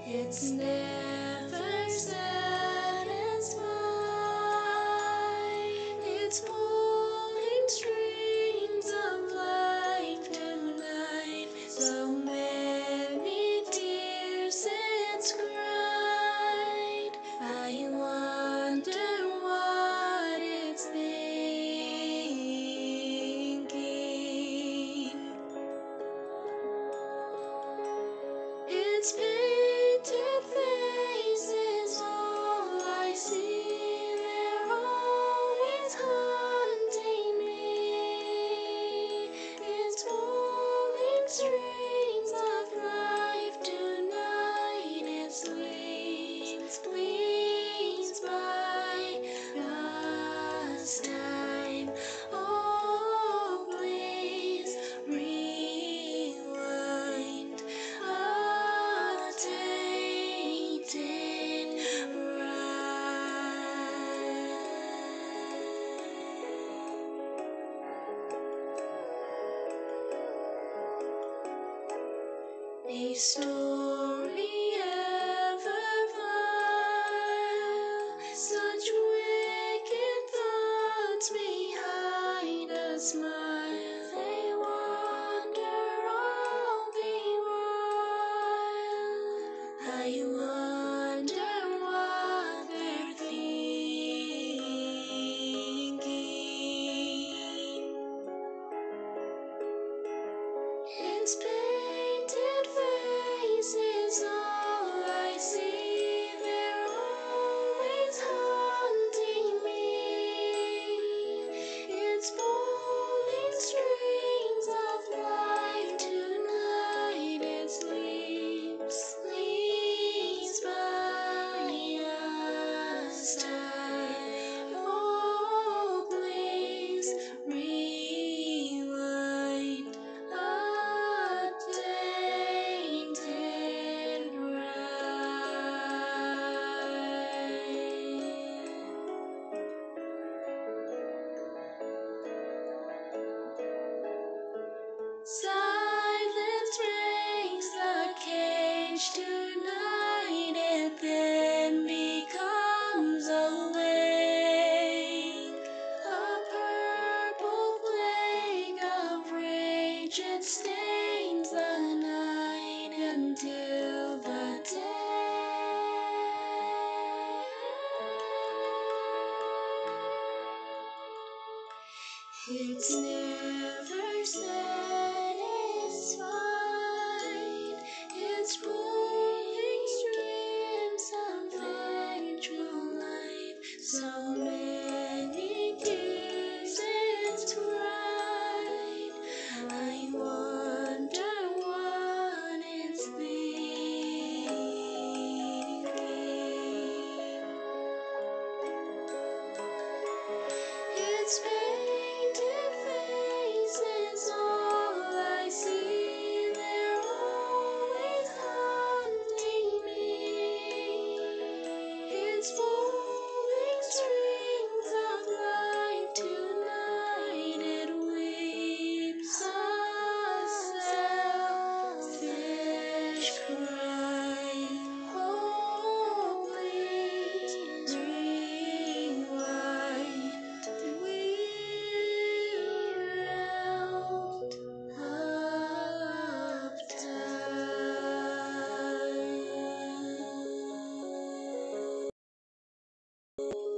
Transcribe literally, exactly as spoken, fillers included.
It's never satisfied. It's pulling strings of life tonight. So many tears it's cried. I wonder what it's thinking. It's painted faces, all I see. They're always haunting me. It's pulling strings of life tonight. It sleeps, bleeds by last time. Oh, please rewind. A tainted ride. A story ever vile, such wicked thoughts behind a smile. They wander all the while. I wonder what they're thinking. It's painted faces, all I see. They're always haunting me. It's pulling strings of life tonight. It sleeps, sleeps by us time. Oh, please rewind. A tainted ride. Silence breaks the cage tonight. It then becomes awake. A purple plague of rage, it stains the night until the day. It's never satisfied. It's pulling strings of actual life. So many tears it's cried. I wonder what it's thinking. It's painted faces, all I see. They're always haunting me. It's pulling strings of life tonight. It weeps a selfish cry. Oh, please rewind. We're out of time.